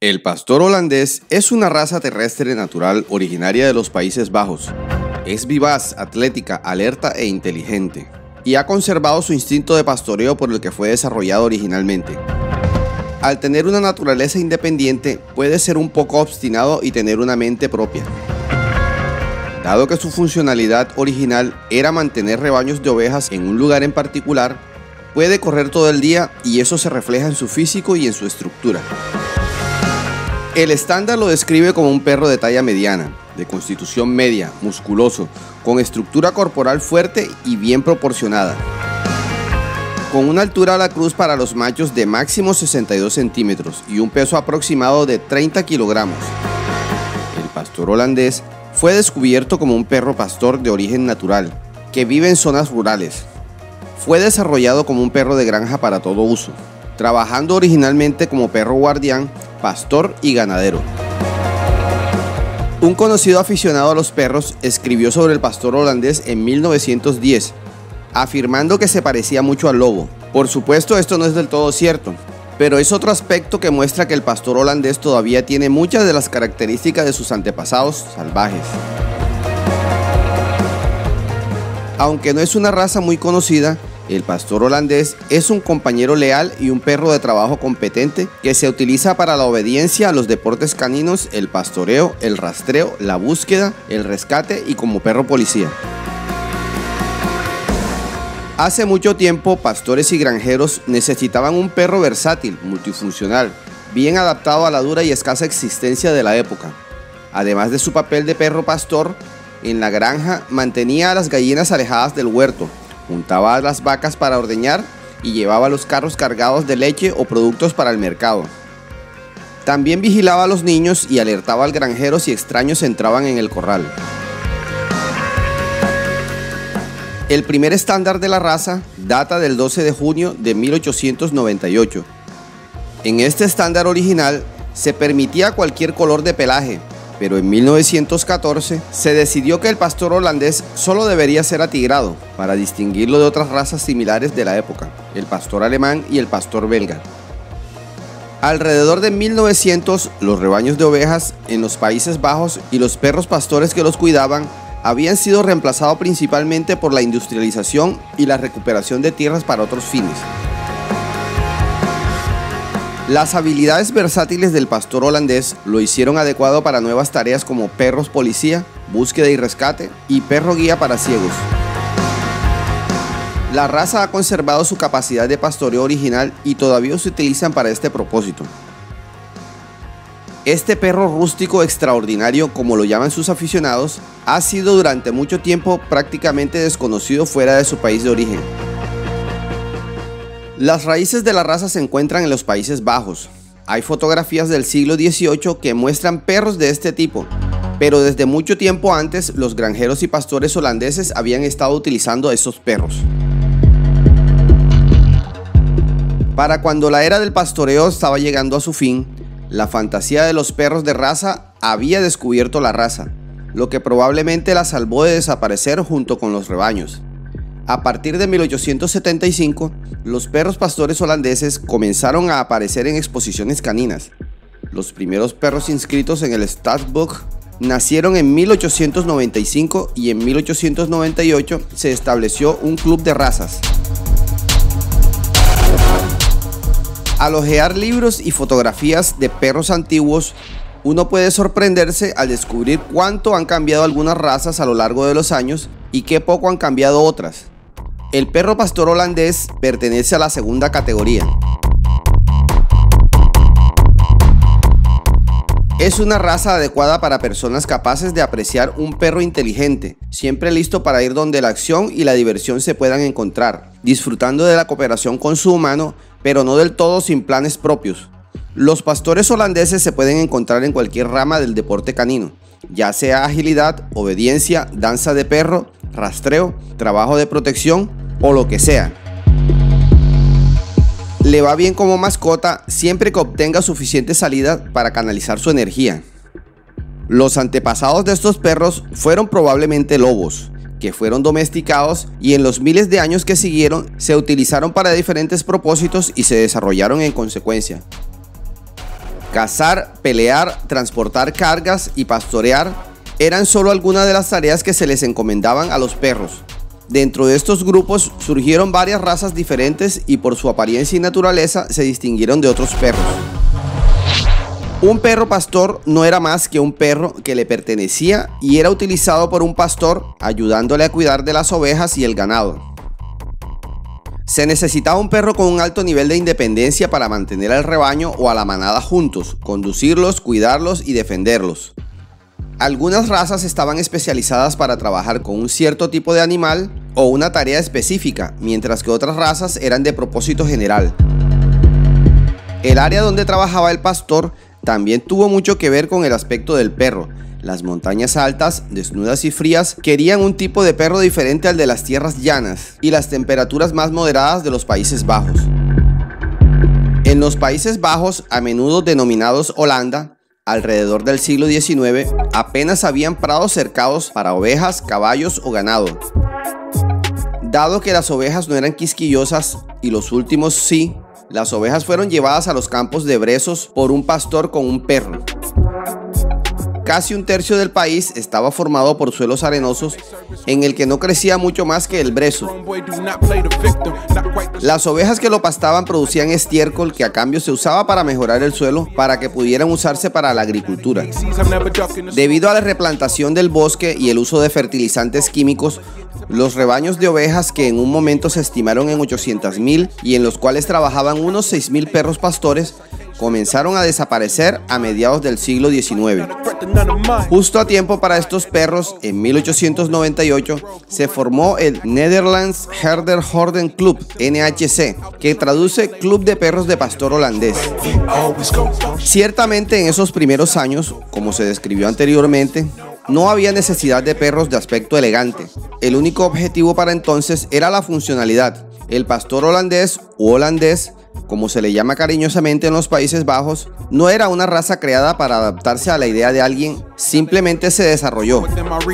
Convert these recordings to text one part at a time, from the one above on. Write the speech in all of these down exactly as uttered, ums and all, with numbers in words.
El pastor holandés es una raza terrestre natural originaria de los Países Bajos. Es vivaz, atlética, alerta e inteligente, y ha conservado su instinto de pastoreo por el que fue desarrollado originalmente. Al tener una naturaleza independiente, puede ser un poco obstinado y tener una mente propia. Dado que su funcionalidad original era mantener rebaños de ovejas en un lugar en particular, puede correr todo el día y eso se refleja en su físico y en su estructura. El estándar lo describe como un perro de talla mediana, de constitución media, musculoso, con estructura corporal fuerte y bien proporcionada, con una altura a la cruz para los machos de máximo sesenta y dos centímetros y un peso aproximado de treinta kilogramos. El pastor holandés fue descubierto como un perro pastor de origen natural, que vive en zonas rurales. Fue desarrollado como un perro de granja para todo uso, trabajando originalmente como perro guardián, pastor y ganadero. Un conocido aficionado a los perros escribió sobre el pastor holandés en mil novecientos diez, afirmando que se parecía mucho al lobo. Por supuesto, esto no es del todo cierto, pero es otro aspecto que muestra que el pastor holandés todavía tiene muchas de las características de sus antepasados salvajes. Aunque no es una raza muy conocida, el pastor holandés es un compañero leal y un perro de trabajo competente que se utiliza para la obediencia a los deportes caninos, el pastoreo, el rastreo, la búsqueda, el rescate y como perro policía. Hace mucho tiempo, pastores y granjeros necesitaban un perro versátil, multifuncional, bien adaptado a la dura y escasa existencia de la época. Además de su papel de perro pastor, en la granja mantenía a las gallinas alejadas del huerto, juntaba a las vacas para ordeñar y llevaba los carros cargados de leche o productos para el mercado. También vigilaba a los niños y alertaba al granjero si extraños entraban en el corral. El primer estándar de la raza data del doce de junio de mil ochocientos noventa y ocho. En este estándar original se permitía cualquier color de pelaje, pero en mil novecientos catorce se decidió que el pastor holandés solo debería ser atigrado para distinguirlo de otras razas similares de la época, el pastor alemán y el pastor belga. Alrededor de mil novecientos, los rebaños de ovejas en los Países Bajos y los perros pastores que los cuidaban habían sido reemplazados principalmente por la industrialización y la recuperación de tierras para otros fines. Las habilidades versátiles del pastor holandés lo hicieron adecuado para nuevas tareas como perros policía, búsqueda y rescate y perro guía para ciegos. La raza ha conservado su capacidad de pastoreo original y todavía se utilizan para este propósito. Este perro rústico extraordinario, como lo llaman sus aficionados, ha sido durante mucho tiempo prácticamente desconocido fuera de su país de origen. Las raíces de la raza se encuentran en los Países Bajos. Hay fotografías del siglo dieciocho que muestran perros de este tipo, pero desde mucho tiempo antes los granjeros y pastores holandeses habían estado utilizando estos perros. Para cuando la era del pastoreo estaba llegando a su fin, la fantasía de los perros de raza había descubierto la raza, lo que probablemente la salvó de desaparecer junto con los rebaños. A partir de mil ochocientos setenta y cinco, los perros pastores holandeses comenzaron a aparecer en exposiciones caninas. Los primeros perros inscritos en el Stadsboek nacieron en mil ochocientos noventa y cinco y en mil ochocientos noventa y ocho se estableció un club de razas. Al hojear libros y fotografías de perros antiguos, uno puede sorprenderse al descubrir cuánto han cambiado algunas razas a lo largo de los años y qué poco han cambiado otras. El perro pastor holandés pertenece a la segunda categoría. Es una raza adecuada para personas capaces de apreciar un perro inteligente, siempre listo para ir donde la acción y la diversión se puedan encontrar, disfrutando de la cooperación con su humano, pero no del todo sin planes propios. Los pastores holandeses se pueden encontrar en cualquier rama del deporte canino, ya sea agilidad, obediencia, danza de perro, rastreo, trabajo de protección o lo que sea. Le va bien como mascota siempre que obtenga suficiente salida para canalizar su energía. Los antepasados de estos perros fueron probablemente lobos, que fueron domesticados y en los miles de años que siguieron se utilizaron para diferentes propósitos y se desarrollaron en consecuencia. Cazar, pelear, transportar cargas y pastorear eran solo algunas de las tareas que se les encomendaban a los perros. Dentro de estos grupos surgieron varias razas diferentes y por su apariencia y naturaleza se distinguieron de otros perros. Un perro pastor no era más que un perro que le pertenecía y era utilizado por un pastor ayudándole a cuidar de las ovejas y el ganado. Se necesitaba un perro con un alto nivel de independencia para mantener al rebaño o a la manada juntos, conducirlos, cuidarlos y defenderlos. Algunas razas estaban especializadas para trabajar con un cierto tipo de animal o una tarea específica, mientras que otras razas eran de propósito general. El área donde trabajaba el pastor también tuvo mucho que ver con el aspecto del perro. Las montañas altas, desnudas y frías, querían un tipo de perro diferente al de las tierras llanas y las temperaturas más moderadas de los Países Bajos. En los Países Bajos, a menudo denominados Holanda, alrededor del siglo diecinueve, apenas habían prados cercados para ovejas, caballos o ganado. Dado que las ovejas no eran quisquillosas y los últimos sí, las ovejas fueron llevadas a los campos de brezos por un pastor con un perro. Casi un tercio del país estaba formado por suelos arenosos en el que no crecía mucho más que el brezo. Las ovejas que lo pastaban producían estiércol que a cambio se usaba para mejorar el suelo para que pudieran usarse para la agricultura. Debido a la replantación del bosque y el uso de fertilizantes químicos, los rebaños de ovejas, que en un momento se estimaron en ochocientas mil y en los cuales trabajaban unos seis mil perros pastores, comenzaron a desaparecer a mediados del siglo diecinueve. Justo a tiempo para estos perros, en mil ochocientos noventa y ocho se formó el Netherlands Herderhorden Club, N H C, que traduce Club de Perros de Pastor Holandés. Ciertamente en esos primeros años, como se describió anteriormente, no había necesidad de perros de aspecto elegante. El único objetivo para entonces era la funcionalidad. El pastor holandés u holandés, como se le llama cariñosamente en los Países Bajos, no era una raza creada para adaptarse a la idea de alguien, simplemente se desarrolló.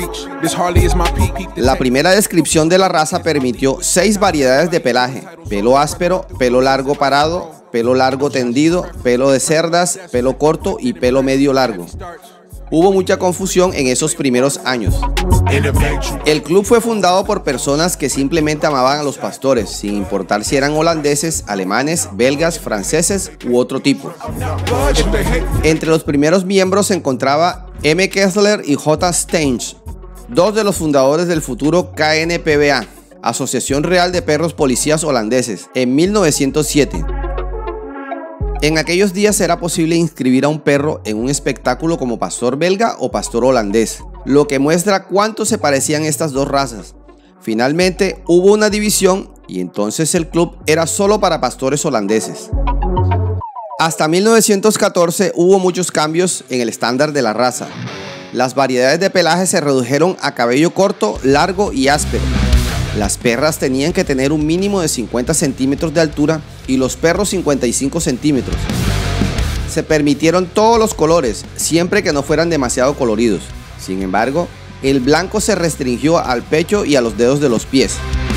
La primera descripción de la raza permitió seis variedades de pelaje: pelo áspero, pelo largo parado, pelo largo tendido, pelo de cerdas, pelo corto y pelo medio largo. Hubo mucha confusión en esos primeros años. El club fue fundado por personas que simplemente amaban a los pastores, sin importar si eran holandeses, alemanes, belgas, franceses u otro tipo. Entre los primeros miembros se encontraba M. Kessler y J. Stench, dos de los fundadores del futuro K N P B A, Asociación Real de Perros Policías Holandeses, en mil novecientos siete. En aquellos días era posible inscribir a un perro en un espectáculo como pastor belga o pastor holandés, lo que muestra cuánto se parecían estas dos razas. Finalmente hubo una división y entonces el club era solo para pastores holandeses. Hasta mil novecientos catorce hubo muchos cambios en el estándar de la raza. Las variedades de pelaje se redujeron a cabello corto, largo y áspero. Las perras tenían que tener un mínimo de cincuenta centímetros de altura y los perros cincuenta y cinco centímetros. Se permitieron todos los colores, siempre que no fueran demasiado coloridos. Sin embargo, el blanco se restringió al pecho y a los dedos de los pies.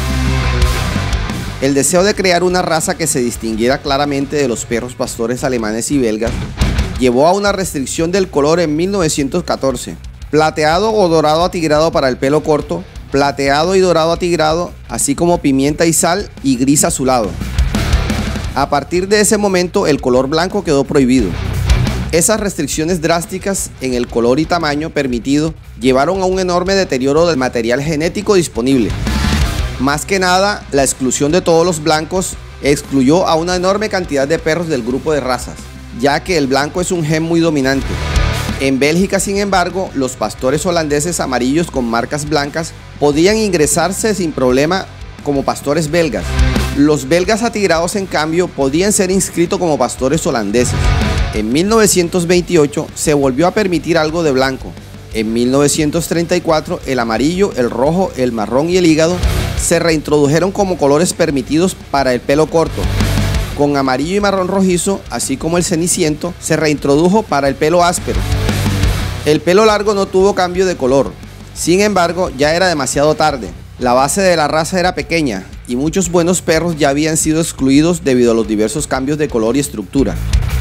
El deseo de crear una raza que se distinguiera claramente de los perros pastores alemanes y belgas llevó a una restricción del color en mil novecientos catorce. Plateado o dorado atigrado para el pelo corto, plateado y dorado atigrado, así como pimienta y sal y gris azulado. A partir de ese momento el color blanco quedó prohibido. Esas restricciones drásticas en el color y tamaño permitido llevaron a un enorme deterioro del material genético disponible. Más que nada, la exclusión de todos los blancos excluyó a una enorme cantidad de perros del grupo de razas, ya que el blanco es un gen muy dominante. En Bélgica, sin embargo, los pastores holandeses amarillos con marcas blancas podían ingresarse sin problema como pastores belgas. Los belgas atigrados, en cambio, podían ser inscritos como pastores holandeses. En mil novecientos veintiocho se volvió a permitir algo de blanco. En mil novecientos treinta y cuatro, el amarillo, el rojo, el marrón y el hígado se reintrodujeron como colores permitidos para el pelo corto. Con amarillo y marrón rojizo, así como el ceniciento, se reintrodujo para el pelo áspero. El pelo largo no tuvo cambio de color. Sin embargo, ya era demasiado tarde. La base de la raza era pequeña y muchos buenos perros ya habían sido excluidos debido a los diversos cambios de color y estructura.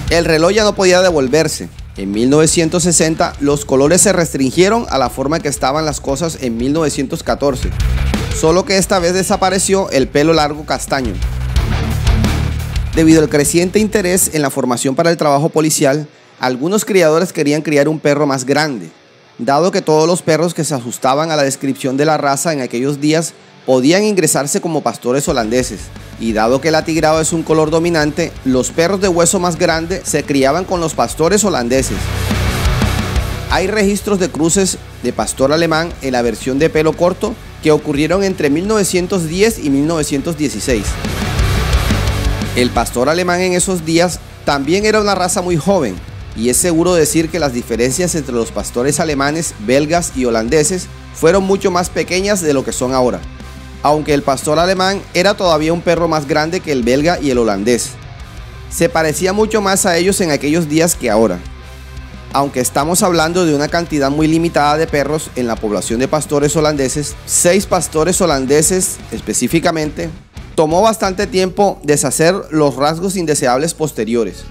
El reloj ya no podía devolverse. En mil novecientos sesenta, los colores se restringieron a la forma que estaban las cosas en mil novecientos catorce, solo que esta vez desapareció el pelo largo castaño. Debido al creciente interés en la formación para el trabajo policial, algunos criadores querían criar un perro más grande, dado que todos los perros que se ajustaban a la descripción de la raza en aquellos días podían ingresarse como pastores holandeses, y dado que el atigrado es un color dominante, los perros de hueso más grande se criaban con los pastores holandeses. Hay registros de cruces de pastor alemán en la versión de pelo corto que ocurrieron entre mil novecientos diez y mil novecientos dieciséis. El pastor alemán en esos días también era una raza muy joven, y es seguro decir que las diferencias entre los pastores alemanes, belgas y holandeses fueron mucho más pequeñas de lo que son ahora, aunque el pastor alemán era todavía un perro más grande que el belga y el holandés. Se parecía mucho más a ellos en aquellos días que ahora. Aunque estamos hablando de una cantidad muy limitada de perros en la población de pastores holandeses, seis pastores holandeses específicamente, tomó bastante tiempo deshacer los rasgos indeseables posteriores.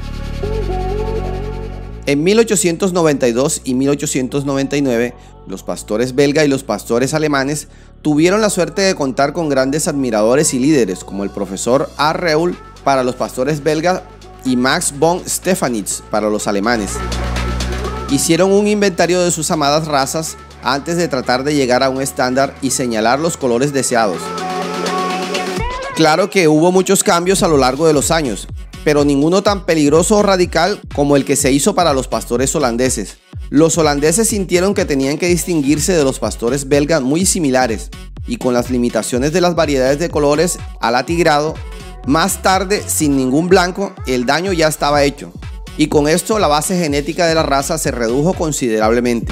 En mil ochocientos noventa y dos y mil ochocientos noventa y nueve, los pastores belga y los pastores alemanes tuvieron la suerte de contar con grandes admiradores y líderes como el profesor A. Reul para los pastores belgas y Max von Stefanitz para los alemanes. Hicieron un inventario de sus amadas razas antes de tratar de llegar a un estándar y señalar los colores deseados. Claro que hubo muchos cambios a lo largo de los años, pero ninguno tan peligroso o radical como el que se hizo para los pastores holandeses. Los holandeses sintieron que tenían que distinguirse de los pastores belgas muy similares, y con las limitaciones de las variedades de colores al atigrado, más tarde, sin ningún blanco, el daño ya estaba hecho, y con esto la base genética de la raza se redujo considerablemente.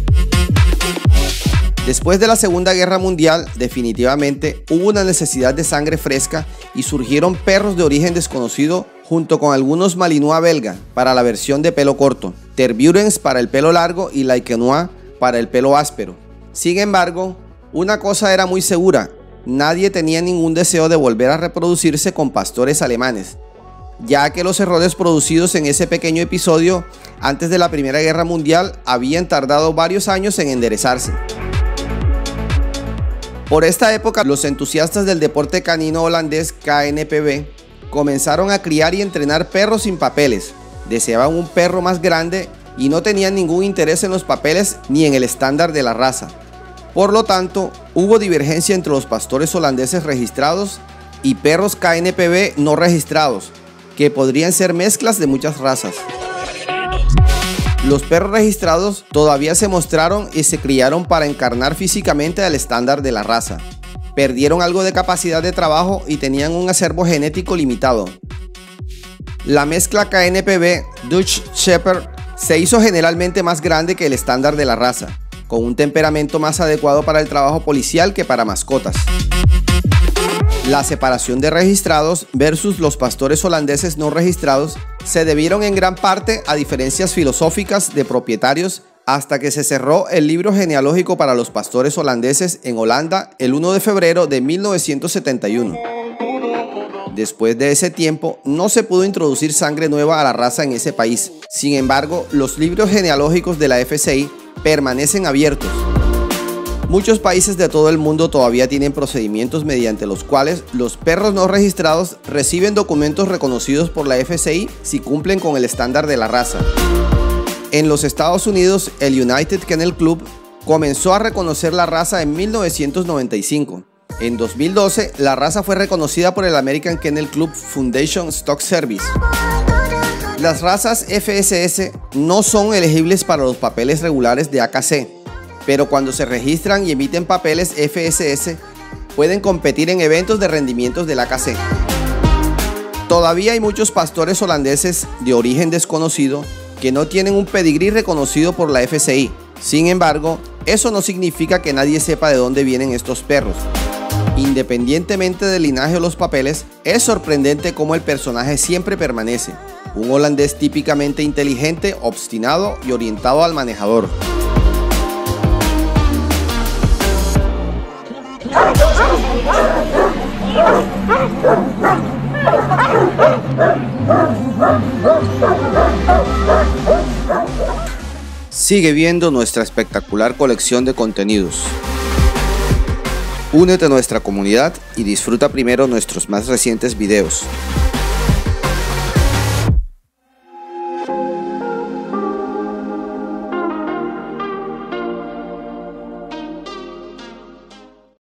Después de la Segunda Guerra Mundial, definitivamente hubo una necesidad de sangre fresca y surgieron perros de origen desconocido junto con algunos Malinois belga para la versión de pelo corto, Tervuren's para el pelo largo y Laikenois para el pelo áspero. Sin embargo, una cosa era muy segura: nadie tenía ningún deseo de volver a reproducirse con pastores alemanes, ya que los errores producidos en ese pequeño episodio antes de la Primera Guerra Mundial habían tardado varios años en enderezarse. Por esta época, los entusiastas del deporte canino holandés K N P B comenzaron a criar y entrenar perros sin papeles. Deseaban un perro más grande y no tenían ningún interés en los papeles ni en el estándar de la raza. Por lo tanto, hubo divergencia entre los pastores holandeses registrados y perros K N P B no registrados, que podrían ser mezclas de muchas razas. Los perros registrados todavía se mostraron y se criaron para encarnar físicamente al estándar de la raza. Perdieron algo de capacidad de trabajo y tenían un acervo genético limitado. La mezcla K N P B Dutch Shepherd se hizo generalmente más grande que el estándar de la raza, con un temperamento más adecuado para el trabajo policial que para mascotas. La separación de registrados versus los pastores holandeses no registrados se debieron en gran parte a diferencias filosóficas de propietarios hasta que se cerró el libro genealógico para los pastores holandeses en Holanda el primero de febrero de mil novecientos setenta y uno. Después de ese tiempo no se pudo introducir sangre nueva a la raza en ese país. Sin embargo, los libros genealógicos de la F C I permanecen abiertos. Muchos países de todo el mundo todavía tienen procedimientos mediante los cuales los perros no registrados reciben documentos reconocidos por la F C I si cumplen con el estándar de la raza. En los Estados Unidos, el United Kennel Club comenzó a reconocer la raza en mil novecientos noventa y cinco. En dos mil doce, la raza fue reconocida por el American Kennel Club Foundation Stock Service. Las razas F S S no son elegibles para los papeles regulares de A K C, pero cuando se registran y emiten papeles F S S, pueden competir en eventos de rendimientos del A K C. Todavía hay muchos pastores holandeses de origen desconocido que no tienen un pedigrí reconocido por la F C I. Sin embargo, eso no significa que nadie sepa de dónde vienen estos perros. Independientemente del linaje o los papeles, es sorprendente cómo el personaje siempre permanece: un holandés típicamente inteligente, obstinado y orientado al manejador. Thank you. Sigue viendo nuestra espectacular colección de contenidos. Únete a nuestra comunidad y disfruta primero nuestros más recientes videos.